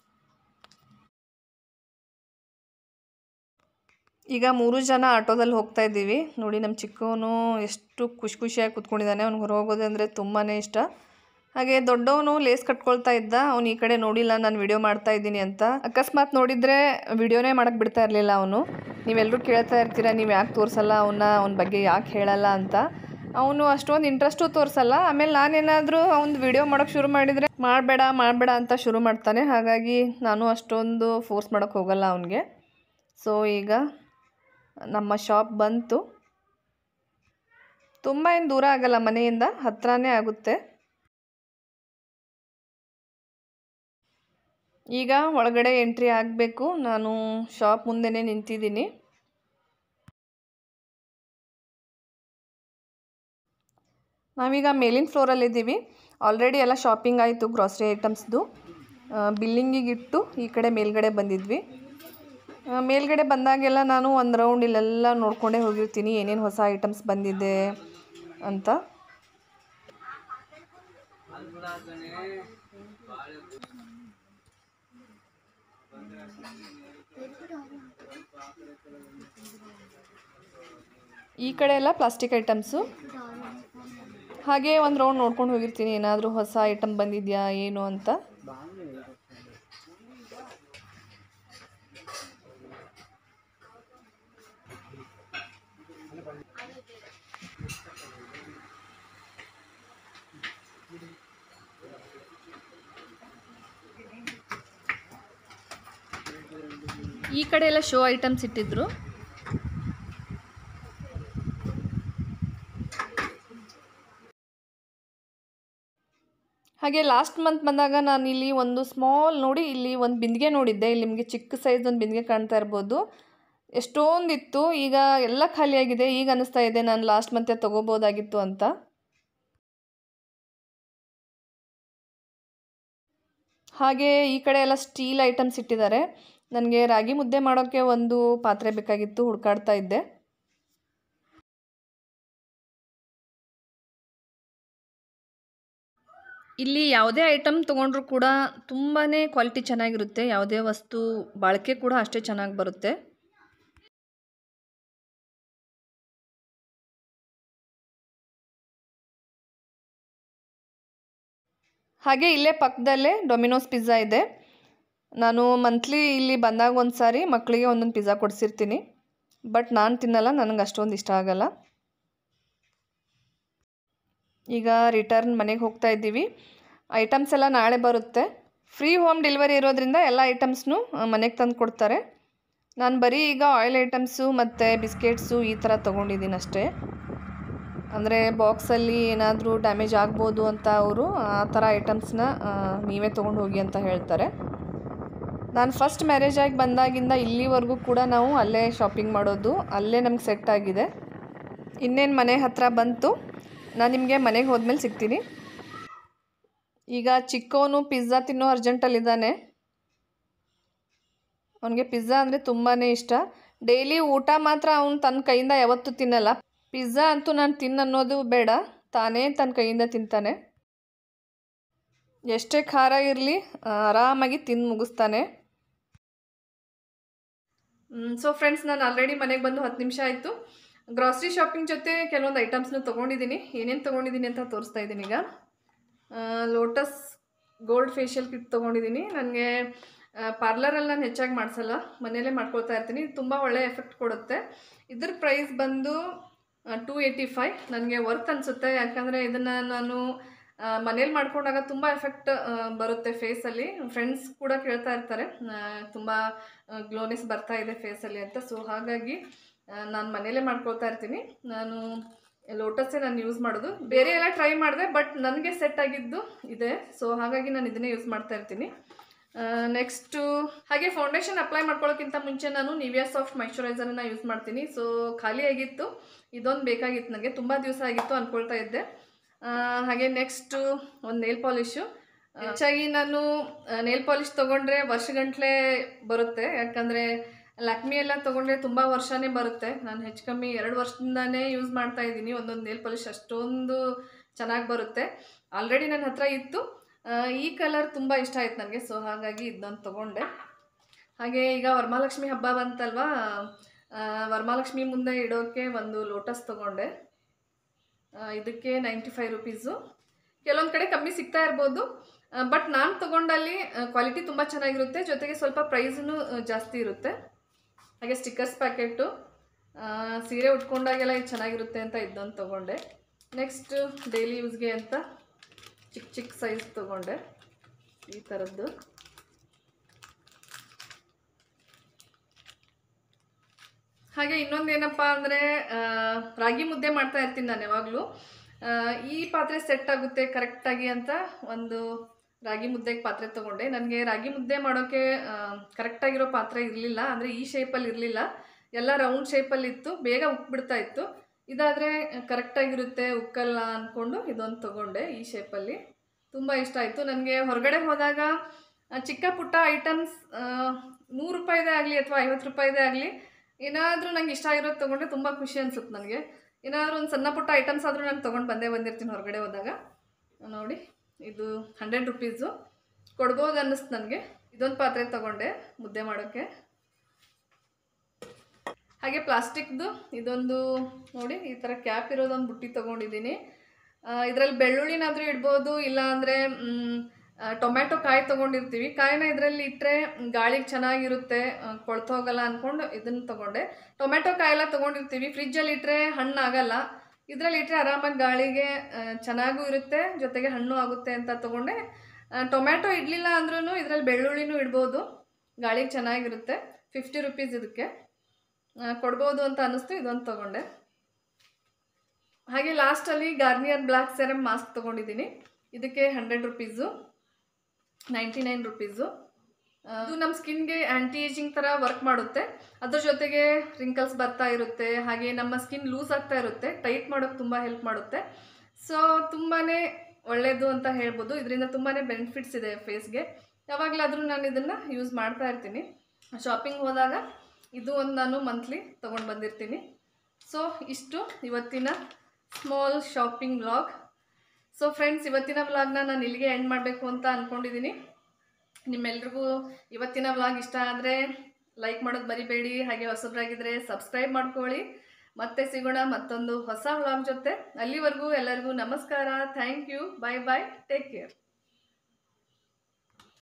Speaker 1: ಈಗ ಮೂರು ಜನ ಆಟೋದಲ್ಲಿ ಹೋಗ್ತಾ ಇದ್ದೀವಿ. ನೋಡಿ, ನಮ್ಮ ಚಿಕ್ಕವನು ಎಷ್ಟು ಖುಷಿ ಖುಷಿಯಾಗಿ ಕೂತ್ಕೊಂಡಿದ್ದಾನೆ. ಅವ್ನಿಗೆ ಹೊರ ಹೋಗೋದಂದರೆ ತುಂಬಾ ಇಷ್ಟ. ಹಾಗೆ ದೊಡ್ಡವನು ಲೇಸ್ ಕಟ್ಕೊಳ್ತಾ ಇದ್ದ. ಅವ್ನು ಈ ಕಡೆ ನೋಡಿಲ್ಲ ನಾನು ವಿಡಿಯೋ ಮಾಡ್ತಾ ಇದ್ದೀನಿ ಅಂತ. ಅಕಸ್ಮಾತ್ ನೋಡಿದರೆ ವಿಡಿಯೋನೇ ಮಾಡೋಕ್ಕೆ ಬಿಡ್ತಾ ಇರಲಿಲ್ಲ ಅವನು. ನೀವೆಲ್ಲರೂ ಕೇಳ್ತಾ ಇರ್ತೀರ, ನೀವು ಯಾಕೆ ತೋರಿಸಲ್ಲ ಅವನ್ನ, ಅವನ ಬಗ್ಗೆ ಯಾಕೆ ಹೇಳಲ್ಲ ಅಂತ. ಅವನು ಅಷ್ಟೊಂದು ಇಂಟ್ರೆಸ್ಟು ತೋರಿಸಲ್ಲ. ಆಮೇಲೆ ನಾನೇನಾದರೂ ಅವ್ನು ವಿಡಿಯೋ ಮಾಡೋಕ್ಕೆ ಶುರು ಮಾಡಿದರೆ ಮಾಡಬೇಡ ಮಾಡಬೇಡ ಅಂತ ಶುರು ಮಾಡ್ತಾನೆ. ಹಾಗಾಗಿ ನಾನು ಅಷ್ಟೊಂದು ಫೋರ್ಸ್ ಮಾಡೋಕ್ಕೆ ಹೋಗಲ್ಲ ಅವನಿಗೆ. ಸೊ ಈಗ ನಮ್ಮ ಶಾಪ್ ಬಂತು. ತುಂಬ ಏನು ದೂರ ಆಗಲ್ಲ, ಮನೆಯಿಂದ ಹತ್ರನೇ ಆಗುತ್ತೆ. ಈಗ ಒಳಗಡೆ ಎಂಟ್ರಿ ಆಗಬೇಕು. ನಾನು ಶಾಪ್ ಮುಂದೆನೇ ನಿಂತಿದ್ದೀನಿ. ನಾವೀಗ ಮೇಲಿನ ಫ್ಲೋರಲ್ಲಿದ್ದೀವಿ. ಆಲ್ರೆಡಿ ಎಲ್ಲ ಶಾಪಿಂಗ್ ಆಯಿತು ಗ್ರಾಸರಿ ಐಟಮ್ಸ್ದು. ಬಿಲ್ಲಿಂಗಿಗಿಟ್ಟು ಈ ಕಡೆ ಮೇಲ್ಗಡೆ ಬಂದಿದ್ವಿ. ಮೇಲ್ಗಡೆ ಬಂದಾಗೆಲ್ಲ ನಾನು ಒಂದು ರೌಂಡ್ ಇಲ್ಲೆಲ್ಲ ನೋಡ್ಕೊಂಡೇ ಹೋಗಿರ್ತೀನಿ ಏನೇನು ಹೊಸ ಐಟಮ್ಸ್ ಬಂದಿದೆ ಅಂತ. ಈ ಕಡೆ ಎಲ್ಲ ಪ್ಲಾಸ್ಟಿಕ್ ಐಟಮ್ಸು. ಹಾಗೆ ಒಂದು ರೌಂಡ್ ನೋಡ್ಕೊಂಡು ಹೋಗಿರ್ತೀನಿ ಏನಾದರೂ ಹೊಸ ಐಟಮ್ ಬಂದಿದೆಯಾ ಏನು ಅಂತ. ಈ ಕಡೆ ಎಲ್ಲ ಶೋ ಐಟಮ್ಸ್ ಇಟ್ಟಿದ್ರು. ಹಾಗೆ ಲಾಸ್ಟ್ ಮಂತ್ ಬಂದಾಗ ನಾನು ಇಲ್ಲಿ ಒಂದು ಸ್ಮಾಲ್ ನೋಡಿ, ಇಲ್ಲಿ ಒಂದು ಬಿಂದಿಗೆ ನೋಡಿದ್ದೆ. ಇಲ್ಲಿ ನಿಮಗೆ ಚಿಕ್ಕ ಸೈಜ್ ಒಂದು ಬಿಂದಿಗೆ ಕಾಣ್ತಾ ಇರ್ಬೋದು. ಎಷ್ಟೊಂದಿತ್ತು, ಈಗ ಎಲ್ಲ ಖಾಲಿಯಾಗಿದೆ. ಈಗ ಅನ್ನಿಸ್ತಾ ಇದೆ ನಾನು ಲಾಸ್ಟ್ ಮಂತೆ ತೊಗೋಬೋದಾಗಿತ್ತು ಅಂತ. ಹಾಗೆ ಈ ಕಡೆ ಎಲ್ಲ ಸ್ಟೀಲ್ ಐಟಮ್ಸ್ ಇಟ್ಟಿದ್ದಾರೆ. ನನಗೆ ರಾಗಿ ಮುದ್ದೆ ಮಾಡೋಕ್ಕೆ ಒಂದು ಪಾತ್ರೆ ಬೇಕಾಗಿತ್ತು, ಹುಡುಕಾಡ್ತಾ ಇದ್ದೆ. ಇಲ್ಲಿ ಯಾವುದೇ ಐಟಮ್ ತೊಗೊಂಡ್ರೂ ಕೂಡ ತುಂಬಾ ಕ್ವಾಲಿಟಿ ಚೆನ್ನಾಗಿರುತ್ತೆ. ಯಾವುದೇ ವಸ್ತು ಬಾಳಿಕೆ ಕೂಡ ಅಷ್ಟೇ ಚೆನ್ನಾಗಿ ಬರುತ್ತೆ. ಹಾಗೆ ಇಲ್ಲೇ ಪಕ್ಕದಲ್ಲೇ ಡೊಮಿನೋಸ್ ಪಿಜ್ಜಾ ಇದೆ. ನಾನು ಮಂತ್ಲಿ ಇಲ್ಲಿ ಬಂದಾಗ ಒಂದು ಸಾರಿ ಮಕ್ಕಳಿಗೆ ಒಂದೊಂದು ಪಿಜ್ಜಾ ಕೊಡಿಸಿರ್ತೀನಿ. ಬಟ್ ನಾನು ತಿನ್ನಲ್ಲ, ನನಗೆ ಅಷ್ಟೊಂದು ಇಷ್ಟ ಆಗಲ್ಲ. ಈಗ ರಿಟರ್ನ್ ಮನೆಗೆ ಹೋಗ್ತಾ ಇದ್ದೀವಿ. ಐಟಮ್ಸ್ ಎಲ್ಲ ನಾಳೆ ಬರುತ್ತೆ. ಫ್ರೀ ಹೋಮ್ ಡೆಲಿವರಿ ಇರೋದ್ರಿಂದ ಎಲ್ಲ ಐಟಮ್ಸ್ನು ಮನೆಗೆ ತಂದು ಕೊಡ್ತಾರೆ. ನಾನು ಬರೀ ಈಗ ಆಯಿಲ್ ಐಟಮ್ಸು ಮತ್ತು ಬಿಸ್ಕೆಟ್ಸು ಈ ಥರ ತೊಗೊಂಡಿದ್ದೀನಿ ಅಷ್ಟೇ. ಅಂದರೆ ಬಾಕ್ಸಲ್ಲಿ ಏನಾದರೂ ಡ್ಯಾಮೇಜ್ ಆಗ್ಬೋದು ಅಂತ ಅವರು ಆ ಥರ ಐಟಮ್ಸ್ನ ನೀವೇ ತೊಗೊಂಡು ಹೋಗಿ ಅಂತ ಹೇಳ್ತಾರೆ. ನಾನು ಫಸ್ಟ್ ಮ್ಯಾರೇಜ್ ಆಗಿ ಬಂದಾಗಿಂದ ಇಲ್ಲಿವರೆಗೂ ಕೂಡ ನಾವು ಅಲ್ಲೇ ಶಾಪಿಂಗ್ ಮಾಡೋದು, ಅಲ್ಲೇ ನಮ್ಗೆ ಸೆಟ್ ಆಗಿದೆ. ಇನ್ನೇನು ಮನೆ ಹತ್ತಿರ ಬಂತು, ನಾನು ನಿಮಗೆ ಮನೆಗೆ ಹೋದ್ಮೇಲೆ ಸಿಗ್ತೀನಿ. ಈಗ ಚಿಕ್ಕವನು ಪಿಜ್ಜಾ ತಿನ್ನೋ ಅರ್ಜೆಂಟಲ್ಲಿದ್ದಾನೆ. ಅವನಿಗೆ ಪಿಜ್ಜಾ ಅಂದರೆ ತುಂಬಾ ಇಷ್ಟ. ಡೈಲಿ ಊಟ ಮಾತ್ರ ಅವನು ತನ್ನ ಕೈಯಿಂದ ಯಾವತ್ತೂ ತಿನ್ನಲ್ಲ. ಪಿಜ್ಜಾ ಅಂತೂ ನಾನು ತಿನ್ನನ್ನೋದು ಬೇಡ, ತಾನೇ ತನ್ನ ಕೈಯಿಂದ ತಿಂತಾನೆ. ಎಷ್ಟೇ ಖಾರ ಇರಲಿ ಆರಾಮಾಗಿ ತಿಂದು ಮುಗಿಸ್ತಾನೆ. ಸೊ ಫ್ರೆಂಡ್ಸ್, ನಾನು ಆಲ್ರೆಡಿ ಮನೆಗೆ ಬಂದು ಹತ್ತು ನಿಮಿಷ ಆಯಿತು. ಗ್ರಾಸರಿ ಶಾಪಿಂಗ್ ಜೊತೆ ಕೆಲವೊಂದು ಐಟಮ್ಸ್ನ ತೊಗೊಂಡಿದ್ದೀನಿ. ಏನೇನು ತೊಗೊಂಡಿದ್ದೀನಿ ಅಂತ ತೋರಿಸ್ತಾ ಇದ್ದೀನಿ. ಈಗ ಲೋಟಸ್ ಗೋಲ್ಡ್ ಫೇಶಿಯಲ್ ಕಿಟ್ ತೊಗೊಂಡಿದ್ದೀನಿ. ನನಗೆ ಪಾರ್ಲರಲ್ಲಿ ನಾನು ಹೆಚ್ಚಾಗಿ ಮಾಡಿಸಲ್ಲ, ಮನೆಯಲ್ಲೇ ಮಾಡ್ಕೊಳ್ತಾ ಇರ್ತೀನಿ. ತುಂಬ ಒಳ್ಳೆ ಎಫೆಕ್ಟ್ ಕೊಡುತ್ತೆ. ಇದ್ರ ಪ್ರೈಸ್ ಬಂದು ಟೂ ಏಯ್ಟಿ ಫೈವ್. ನನಗೆ ವರ್ತ್ ಅನಿಸುತ್ತೆ, ಯಾಕಂದರೆ ಇದನ್ನು ನಾನು ಮನೇಲಿ ಮಾಡ್ಕೊಂಡಾಗ ತುಂಬ ಎಫೆಕ್ಟ್ ಬರುತ್ತೆ ಫೇಸಲ್ಲಿ. ಫ್ರೆಂಡ್ಸ್ ಕೂಡ ಕೇಳ್ತಾ ಇರ್ತಾರೆ ತುಂಬ ಗ್ಲೋನೆಸ್ ಬರ್ತಾ ಇದೆ ಫೇಸಲ್ಲಿ ಅಂತ. ಸೊ ಹಾಗಾಗಿ ನಾನು ಮನೇಲೇ ಮಾಡ್ಕೊಳ್ತಾ ಇರ್ತೀನಿ. ನಾನು ಲೋಟಸ್ಸೇ ನಾನು ಯೂಸ್ ಮಾಡೋದು. ಬೇರೆ ಎಲ್ಲ ಟ್ರೈ ಮಾಡಿದೆ, ಬಟ್ ನನಗೆ ಸೆಟ್ ಆಗಿದ್ದು ಇದೆ. ಸೊ ಹಾಗಾಗಿ ನಾನು ಇದನ್ನೇ ಯೂಸ್ ಮಾಡ್ತಾ ಇರ್ತೀನಿ. ನೆಕ್ಸ್ಟು ಹಾಗೆ ಫೌಂಡೇಶನ್ ಅಪ್ಲೈ ಮಾಡ್ಕೊಳ್ಳೋಕ್ಕಿಂತ ಮುಂಚೆ ನಾನು ನಿವಿಯಾ ಸಾಫ್ಟ್ ಮಾಯ್ಶ್ಚರೈಸರನ್ನು ಯೂಸ್ ಮಾಡ್ತೀನಿ. ಸೊ ಖಾಲಿಯಾಗಿತ್ತು, ಇದೊಂದು ಬೇಕಾಗಿತ್ತು ನನಗೆ, ತುಂಬ ದಿವಸ ಆಗಿತ್ತು ಅಂದ್ಕೊಳ್ತಾ ಇದ್ದೆ. ಹಾಗೆ ನೆಕ್ಸ್ಟು ಒಂದು ನೇಲ್ ಪಾಲಿಶು. ಹೆಚ್ಚಾಗಿ ನಾನು ನೇಲ್ ಪಾಲಿಶ್ ತೊಗೊಂಡ್ರೆ ವರ್ಷಗಂಟ್ಲೆ ಬರುತ್ತೆ, ಯಾಕಂದರೆ ಲ್ಯಾಕ್ಮಿ ಎಲ್ಲ ತೊಗೊಂಡ್ರೆ ತುಂಬ ವರ್ಷನೇ ಬರುತ್ತೆ. ನಾನು ಹೆಚ್ಚು ಕಮ್ಮಿ ಎರಡು ವರ್ಷದಿಂದನೇ ಯೂಸ್ ಮಾಡ್ತಾ ಇದ್ದೀನಿ ಒಂದೊಂದು ನೇಲ್ ಪಾಲಿಶ್, ಅಷ್ಟೊಂದು ಚೆನ್ನಾಗಿ ಬರುತ್ತೆ. ಆಲ್ರೆಡಿ ನನ್ನ ಹತ್ರ ಇತ್ತು. ಈ ಕಲರ್ ತುಂಬ ಇಷ್ಟ ಆಯ್ತು ನನಗೆ, ಸೊ ಹಾಗಾಗಿ ಇದನ್ನೊಂದು ತೊಗೊಂಡೆ. ಹಾಗೆ ಈಗ ವರಮಹಾಲಕ್ಷ್ಮಿ ಹಬ್ಬ ಬಂತಲ್ವಾ, ವರಮಹಾಲಕ್ಷ್ಮಿ ಮುಂದೆ ಇಡೋಕ್ಕೆ ಒಂದು ಲೋಟಸ್ ತೊಗೊಂಡೆ. ಇದಕ್ಕೆ ನೈಂಟಿ ಫೈವ್ ರುಪೀಸು. ಕೆಲವೊಂದು ಕಡೆ ಕಮ್ಮಿ ಸಿಗ್ತಾ ಇರ್ಬೋದು, ಬಟ್ ನಾನು ತೊಗೊಂಡಲ್ಲಿ ಕ್ವಾಲಿಟಿ ತುಂಬ ಚೆನ್ನಾಗಿರುತ್ತೆ, ಜೊತೆಗೆ ಸ್ವಲ್ಪ ಪ್ರೈಸೂ ಜಾಸ್ತಿ ಇರುತ್ತೆ. ಹಾಗೆ ಸ್ಟಿಕ್ಕರ್ಸ್ ಪ್ಯಾಕೆಟು, ಸೀರೆ ಉಟ್ಕೊಂಡಾಗೆಲ್ಲ ಇದು ಚೆನ್ನಾಗಿರುತ್ತೆ ಅಂತ ಇದೊಂದು ತೊಗೊಂಡೆ. ನೆಕ್ಸ್ಟು ಡೈಲಿ ಯೂಸ್ಗೆ ಅಂತ ಚಿಕ್ಕ ಚಿಕ್ಕ ಸೈಜ್ ತೊಗೊಂಡೆ, ಈ ಥರದ್ದು. ಹಾಗೆ ಇನ್ನೊಂದು ಏನಪ್ಪ ಅಂದರೆ, ರಾಗಿ ಮುದ್ದೆ ಮಾಡ್ತಾ ಇರ್ತೀನಿ ನಾನು ಯಾವಾಗಲೂ. ಈ ಪಾತ್ರೆ ಸೆಟ್ ಆಗುತ್ತೆ ಕರೆಕ್ಟಾಗಿ ಅಂತ ಒಂದು ರಾಗಿ ಮುದ್ದೆಗೆ ಪಾತ್ರೆ ತೊಗೊಂಡೆ. ನನಗೆ ರಾಗಿ ಮುದ್ದೆ ಮಾಡೋಕ್ಕೆ ಕರೆಕ್ಟಾಗಿರೋ ಪಾತ್ರೆ ಇರಲಿಲ್ಲ, ಅಂದರೆ ಈ ಶೇಪಲ್ಲಿ ಇರಲಿಲ್ಲ, ಎಲ್ಲ ರೌಂಡ್ ಶೇಪಲ್ಲಿ ಇತ್ತು, ಬೇಗ ಉಕ್ಬಿಡ್ತಾ ಇತ್ತು. ಇದಾದರೆ ಕರೆಕ್ಟಾಗಿರುತ್ತೆ, ಉಕ್ಕಲ್ಲ ಅಂದ್ಕೊಂಡು ಇದೊಂದು ತೊಗೊಂಡೆ ಈ ಶೇಪಲ್ಲಿ. ತುಂಬ ಇಷ್ಟ ಆಯಿತು ನನಗೆ. ಹೊರಗಡೆ ಹೋದಾಗ ಚಿಕ್ಕ ಪುಟ್ಟ ಐಟಮ್ಸ್ ನೂರು ರೂಪಾಯಿದೇ ಆಗಲಿ ಅಥವಾ ಐವತ್ತು ರೂಪಾಯಿದೇ ಆಗಲಿ, ಏನಾದರೂ ನಂಗೆ ಇಷ್ಟ ಆಗಿರೋದು ತೊಗೊಂಡ್ರೆ ತುಂಬ ಖುಷಿ ಅನಿಸುತ್ತೆ ನನಗೆ. ಏನಾದರೂ ಒಂದು ಸಣ್ಣ ಪುಟ್ಟ ಐಟಮ್ಸ್ ಆದರೂ ನಾನು ತೊಗೊಂಡು ಬಂದೇ ಬಂದಿರ್ತೀನಿ ಹೊರಗಡೆ ಹೋದಾಗ. ನೋಡಿ, ಇದು ಹಂಡ್ರೆಡ್ ರುಪೀಸು ಕೊಡ್ಬೋದು ಅನ್ನಿಸ್ತು ನನಗೆ. ಇದೊಂದು ಪಾತ್ರೆ ತೊಗೊಂಡೆ ಮುದ್ದೆ ಮಾಡೋಕ್ಕೆ. ಹಾಗೆ ಪ್ಲಾಸ್ಟಿಕ್ದು ಇದೊಂದು ನೋಡಿ, ಈ ಥರ ಕ್ಯಾಪ್ ಇರೋದೊಂದು ಬುಟ್ಟಿ ತೊಗೊಂಡಿದ್ದೀನಿ. ಇದರಲ್ಲಿ ಬೆಳ್ಳುಳ್ಳಿನಾದರೂ ಇಡ್ಬೋದು, ಇಲ್ಲ ಅಂದರೆ ಟೊಮ್ಯಾಟೊ ಕಾಯಿ ತೊಗೊಂಡಿರ್ತೀವಿ, ಕಾಯಿನ ಇದರಲ್ಲಿ ಇಟ್ಟರೆ ಗಾಳಿಗೆ ಚೆನ್ನಾಗಿರುತ್ತೆ, ಕೊಳ್ತೋಗಲ್ಲ ಅಂದ್ಕೊಂಡು ಇದನ್ನು ತೊಗೊಂಡೆ. ಟೊಮ್ಯಾಟೊ ಕಾಯೆಲ್ಲ ತೊಗೊಂಡಿರ್ತೀವಿ, ಫ್ರಿಜ್ಜಲ್ಲಿ ಇಟ್ಟರೆ ಹಣ್ಣಾಗಲ್ಲ, ಇದರಲ್ಲಿ ಇಟ್ಟರೆ ಆರಾಮಾಗಿ ಗಾಳಿಗೆ ಚೆನ್ನಾಗೂ ಇರುತ್ತೆ, ಜೊತೆಗೆ ಹಣ್ಣು ಆಗುತ್ತೆ ಅಂತ ತೊಗೊಂಡೆ. ಟೊಮ್ಯಾಟೊ ಇಡಲಿಲ್ಲ ಅಂದ್ರೂ ಇದರಲ್ಲಿ ಬೆಳ್ಳುಳ್ಳಿನೂ ಇಡ್ಬೋದು, ಗಾಳಿಗೆ ಚೆನ್ನಾಗಿರುತ್ತೆ. ಫಿಫ್ಟಿ ರುಪೀಸ್ ಇದಕ್ಕೆ ಕೊಡ್ಬೋದು ಅಂತ ಅನ್ನಿಸ್ತು, ಇದೊಂದು ತೊಗೊಂಡೆ. ಹಾಗೆ ಲಾಸ್ಟಲ್ಲಿ ಗಾರ್ನಿಯರ್ ಬ್ಲ್ಯಾಕ್ ಸೆರಮ್ ಮಾಸ್ಕ್ ತೊಗೊಂಡಿದ್ದೀನಿ. ಇದಕ್ಕೆ hundred rupees, ninety nine rupees. ಅದು ನಮ್ಮ ಸ್ಕಿನ್ಗೆ ಆ್ಯಂಟಿ ಏಜಿಂಗ್ ಥರ ವರ್ಕ್ ಮಾಡುತ್ತೆ. ಅದ್ರ ಜೊತೆಗೆ ರಿಂಕಲ್ಸ್ ಬರ್ತಾ ಇರುತ್ತೆ, ಹಾಗೆ ನಮ್ಮ ಸ್ಕಿನ್ ಲೂಸ್ ಆಗ್ತಾ ಇರುತ್ತೆ, ಟೈಟ್ ಮಾಡೋಕ್ಕೆ ತುಂಬ ಹೆಲ್ಪ್ ಮಾಡುತ್ತೆ. ಸೊ ತುಂಬಾ ಒಳ್ಳೆಯದು ಅಂತ ಹೇಳ್ಬೋದು. ಇದರಿಂದ ತುಂಬಾ ಬೆನಿಫಿಟ್ಸ್ ಇದೆ ಫೇಸ್ಗೆ. ಯಾವಾಗಲಾದರೂ ನಾನು ಇದನ್ನು ಯೂಸ್ ಮಾಡ್ತಾ ಇರ್ತೀನಿ. ಶಾಪಿಂಗ್ ಹೋದಾಗ ಇದು ಒಂದು ನಾನು ಮಂತ್ಲಿ ತೊಗೊಂಡು ಬಂದಿರ್ತೀನಿ. ಸೊ ಇಷ್ಟು ಇವತ್ತಿನ small shopping vlog. So friends, ಇವತ್ತಿನ ವ್ಲಾಗ್ನ ನಾನು ಇಲ್ಲಿಗೆ ಎಂಡ್ ಮಾಡಬೇಕು ಅಂತ ಅಂದ್ಕೊಂಡಿದ್ದೀನಿ. ನಿಮ್ಮೆಲ್ರಿಗೂ ಇವತ್ತಿನ ವ್ಲಾಗ್ ಇಷ್ಟ ಆದರೆ ಲೈಕ್ ಮಾಡೋದು ಮರಿಬೇಡಿ. ಹಾಗೆ ಹೊಸಬ್ರಾಗಿದ್ದರೆ ಸಬ್ಸ್ಕ್ರೈಬ್ ಮಾಡ್ಕೊಳ್ಳಿ. ಮತ್ತೆ ಸಿಗೋಣ ಮತ್ತೊಂದು ಹೊಸ ವ್ಲಾಗ್ ಜೊತೆ. ಅಲ್ಲಿವರೆಗೂ ಎಲ್ಲರಿಗೂ ನಮಸ್ಕಾರ. Thank you. Bye bye. Take care.